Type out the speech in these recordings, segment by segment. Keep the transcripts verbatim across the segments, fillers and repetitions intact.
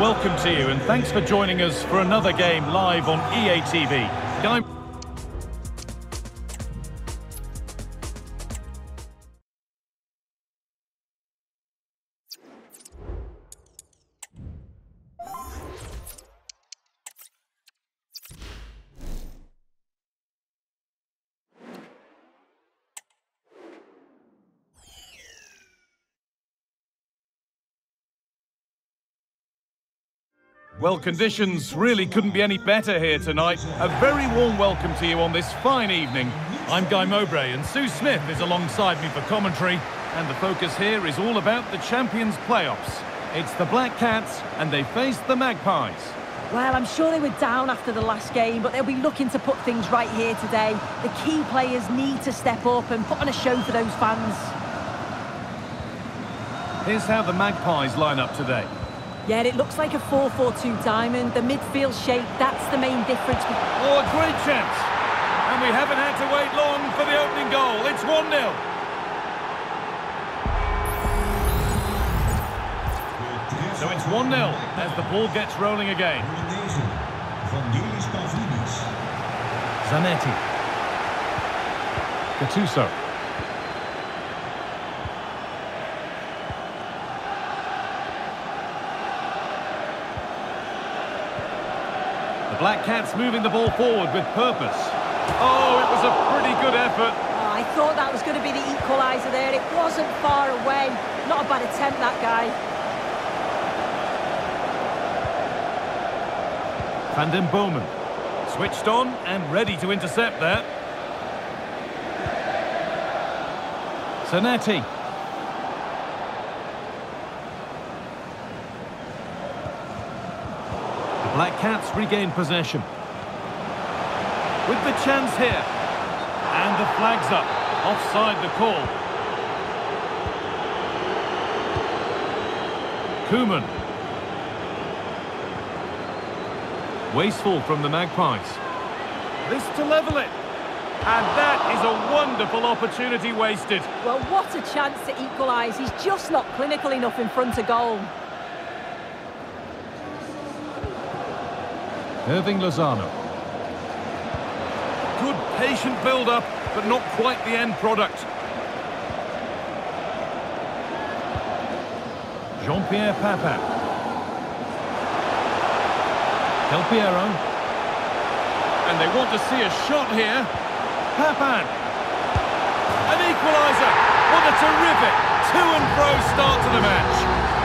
welcome to you, and thanks for joining us for another game live on E A T V. Guy Well, conditions really couldn't be any better here tonight. A very warm welcome to you on this fine evening. I'm Guy Mowbray, and Sue Smith is alongside me for commentary. And the focus here is all about the Champions playoffs. It's the Black Cats, and they face the Magpies. Well, I'm sure they were down after the last game, but they'll be looking to put things right here today. The key players need to step up and put on a show for those fans. Here's how the Magpies line up today. Yeah, it looks like a four four two diamond. The midfield shape, that's the main difference. Oh, a great chance. And we haven't had to wait long for the opening goal. It's one nil. So it's one nil as the ball gets rolling again. Zanetti. Gattuso. The Black Cats moving the ball forward with purpose. Oh, it was a pretty good effort. Oh, I thought that was going to be the equaliser there. It wasn't far away. Not a bad attempt, that guy. Van den Boomen. Switched on and ready to intercept there. Zanetti. Black Cats regain possession. With the chance here. And the flag's up. Offside the call. Koeman. Wasteful from the Magpies. This to level it. And that is a wonderful opportunity wasted. Well, what a chance to equalise. He's just not clinical enough in front of goal. Irving Lozano. Good patient build-up, but not quite the end product. Jean-Pierre Papin. Del Piero. And they want to see a shot here. Papin. An equaliser. What a terrific to and fro start to the match.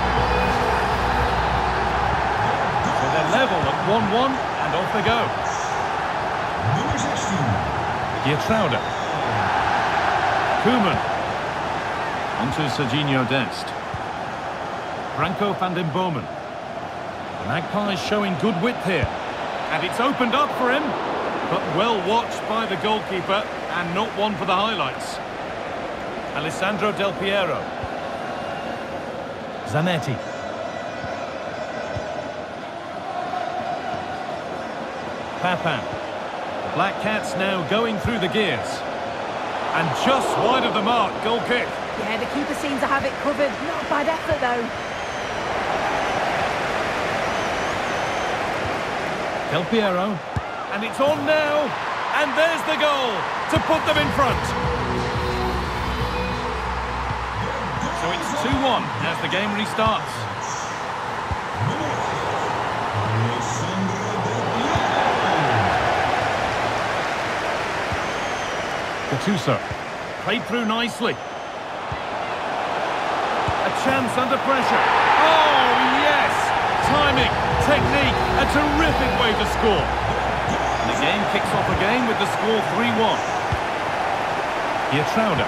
So they're level at one one. And off they go. Number sixteen. Geertruida. Koeman. Onto Serginho Dest. Franco van den Boomen. The Magpies showing good width here. And it's opened up for him. But well watched by the goalkeeper. And not one for the highlights. Alessandro Del Piero. Zanetti. Papin. The Black Cats now going through the gears. And just wide of the mark, goal kick. Yeah, the keeper seems to have it covered. Not a bad effort, though. Del Piero. And it's on now. And there's the goal to put them in front. So it's two one as the game restarts. Gattuso. Played through nicely. A chance under pressure. Oh, yes! Timing, technique, a terrific way to score. And the game kicks off again with the score three one. Geertruida.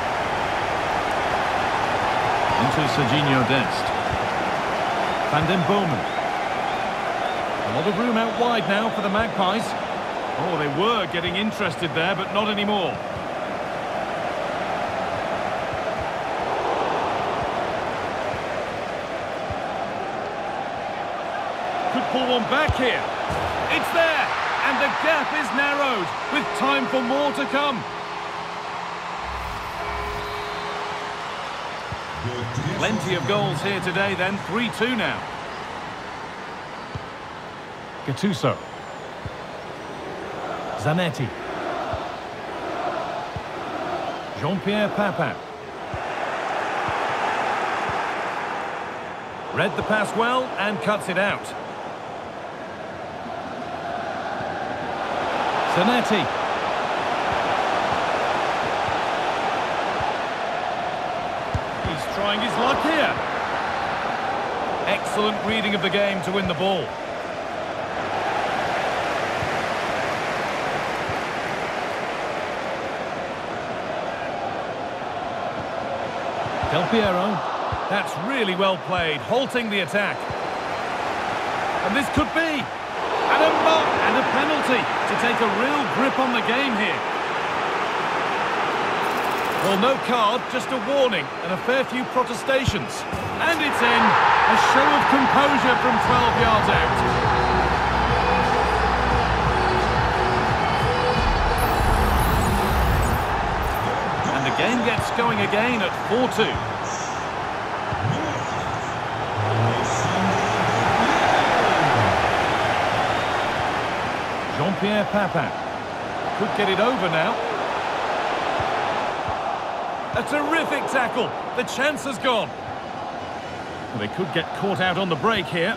Into Serginho Dest. Van den Boomen. A lot of room out wide now for the Magpies. Oh, they were getting interested there, but not anymore. Could pull one back here. It's there, and the gap is narrowed, with time for more to come. Plenty of goals here today then, three two now. Gattuso. Zanetti. Jean-Pierre Papin. Read the pass well and cuts it out. Zanetti. He's trying his luck here. Excellent reading of the game to win the ball. Del Piero. That's really well played, halting the attack. And this could be. And a mark and a penalty to take a real grip on the game here. Well, no card, just a warning and a fair few protestations. And it's in. A show of composure from twelve yards out. And the game gets going again at four two. Jean-Pierre Papin could get it over now. A terrific tackle. The chance has gone. Well, they could get caught out on the break here.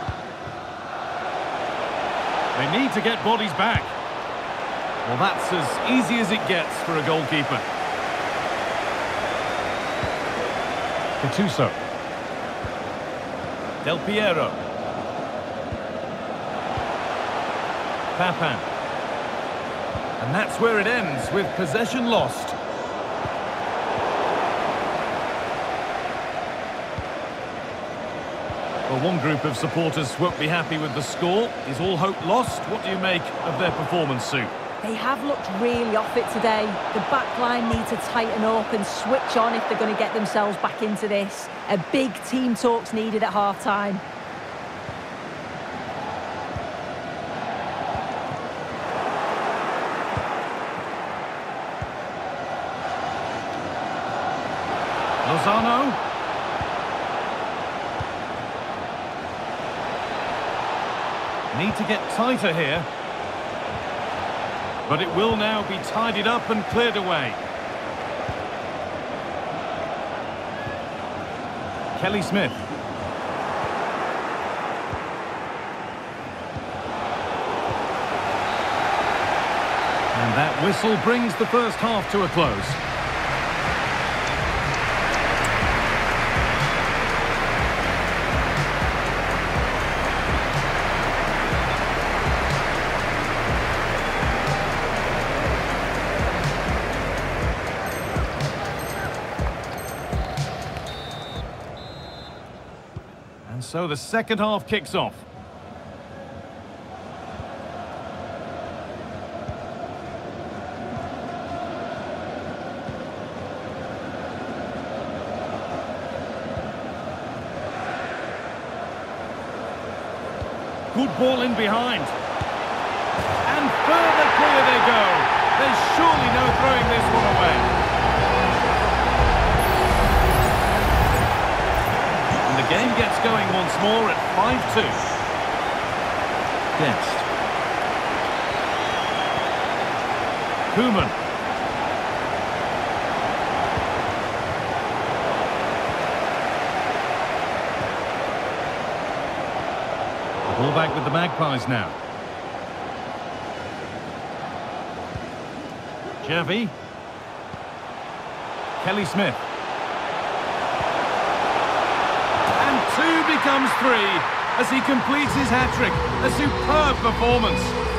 They need to get bodies back. Well, that's as easy as it gets for a goalkeeper. Gattuso. Del Piero. Papin. And that's where it ends, with possession lost. Well, one group of supporters won't be happy with the score. Is all hope lost? What do you make of their performance, Sue? They have looked really off it today. The back line need to tighten up and switch on if they're going to get themselves back into this. A big team talk's needed at half-time. Lozano. Need to get tighter here. But it will now be tidied up and cleared away. Kelly Smith. And that whistle brings the first half to a close. So the second half kicks off. Good ball in behind. And further clear they go. There's surely no throwing this one away. The game gets going once more at five two. Guest. Koeman. The ball back with the Magpies now. Xavi. Kelly Smith. Two becomes three as he completes his hat-trick. A superb performance.